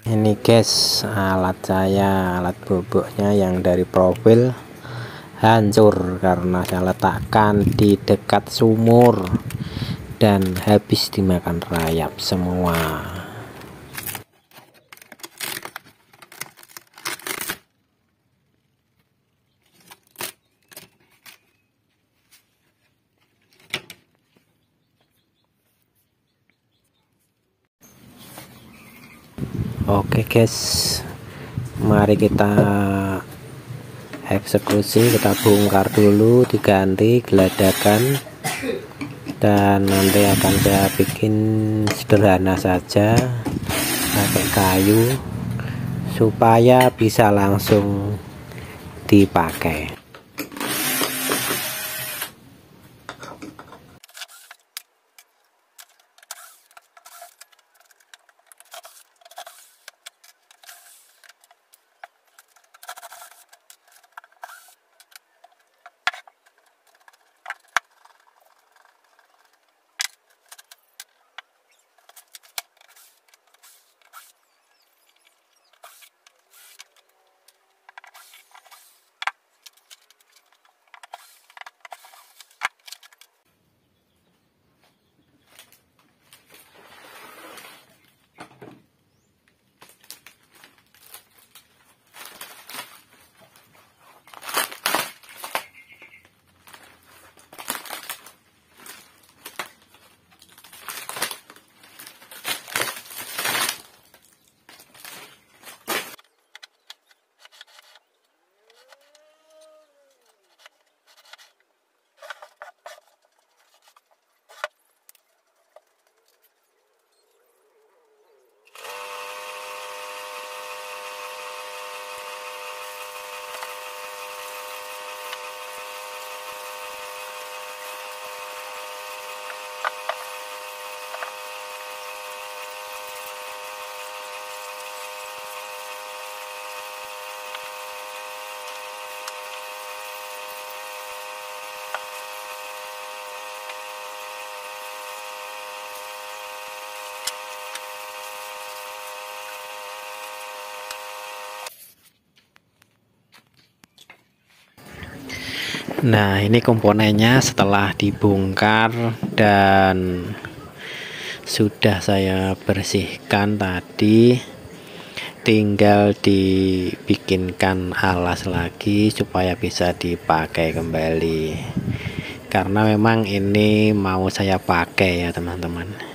Ini guys, alat saya, alat boboknya yang dari profil hancur karena saya letakkan di dekat sumur dan habis dimakan rayap semua. Oke guys, mari kita eksekusi, kita bongkar dulu, diganti geladakan, dan nanti akan saya bikin sederhana saja pakai kayu supaya bisa langsung dipakai. Nah, ini komponennya setelah dibongkar dan sudah saya bersihkan tadi, tinggal dibikinkan alas lagi supaya bisa dipakai kembali, karena memang ini mau saya pakai ya teman-teman.